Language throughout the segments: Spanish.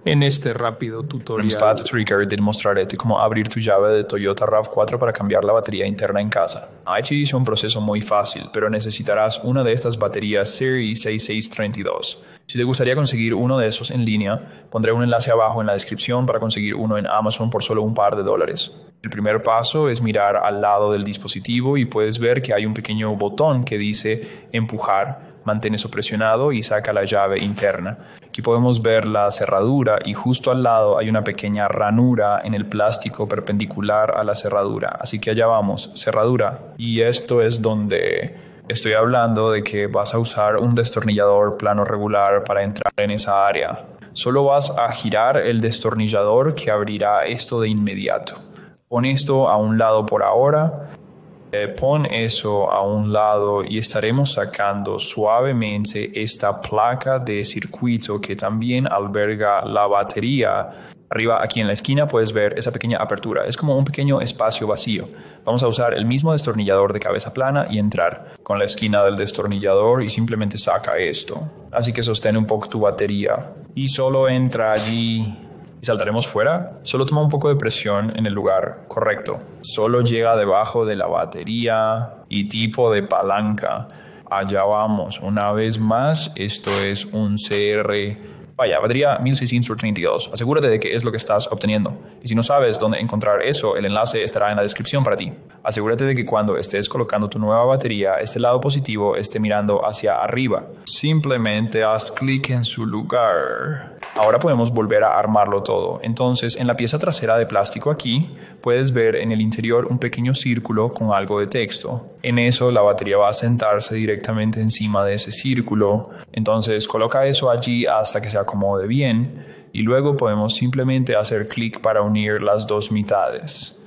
En este rápido En tutorial Spot Trigger demostraré cómo abrir tu llave de Toyota RAV4 para cambiar la batería interna en casa. Aquí es un proceso muy fácil, pero necesitarás una de estas baterías Series 6632. Si te gustaría conseguir uno de esos en línea, pondré un enlace abajo en la descripción para conseguir uno en Amazon por solo un par de dólares. El primer paso es mirar al lado del dispositivo y puedes ver que hay un pequeño botón que dice empujar. Mantén eso presionado y saca la llave interna. Aquí podemos ver la cerradura y justo al lado hay una pequeña ranura en el plástico perpendicular a la cerradura. Así que allá vamos, cerradura. Y esto es donde estoy hablando de que vas a usar un destornillador plano regular para entrar en esa área. Solo vas a girar el destornillador que abrirá esto de inmediato. Pon esto a un lado por ahora. Pon eso a un lado y estaremos sacando suavemente esta placa de circuito que también alberga la batería. Arriba, aquí en la esquina, puedes ver esa pequeña apertura. Es como un pequeño espacio vacío. Vamos a usar el mismo destornillador de cabeza plana y entrar con la esquina del destornillador y simplemente saca esto. Así que sostén un poco tu batería y solo entra allí. Y saltaremos fuera. Solo toma un poco de presión en el lugar correcto. Solo llega debajo de la batería y tipo de palanca. Allá vamos. Una vez más, esto es un CR. Vaya, batería 1632. Asegúrate de que es lo que estás obteniendo. Y si no sabes dónde encontrar eso, el enlace estará en la descripción para ti. Asegúrate de que cuando estés colocando tu nueva batería, este lado positivo esté mirando hacia arriba. Simplemente haz clic en su lugar. Ahora podemos volver a armarlo todo. Entonces, en la pieza trasera de plástico aquí, puedes ver en el interior un pequeño círculo con algo de texto. En eso, la batería va a sentarse directamente encima de ese círculo. Entonces, coloca eso allí hasta que se acomode bien. Y luego podemos simplemente hacer clic para unir las dos mitades.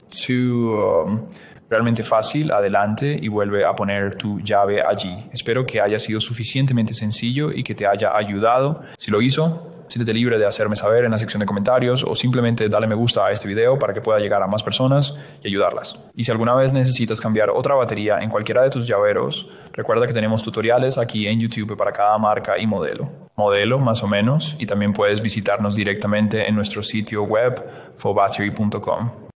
Realmente fácil, adelante y vuelve a poner tu llave allí. Espero que haya sido suficientemente sencillo y que te haya ayudado. Si lo hizo, siéntete libre de hacerme saber en la sección de comentarios o simplemente dale me gusta a este video para que pueda llegar a más personas y ayudarlas. Y si alguna vez necesitas cambiar otra batería en cualquiera de tus llaveros, recuerda que tenemos tutoriales aquí en YouTube para cada marca y modelo. Modelo más o menos, y también puedes visitarnos directamente en nuestro sitio web fobattery.com.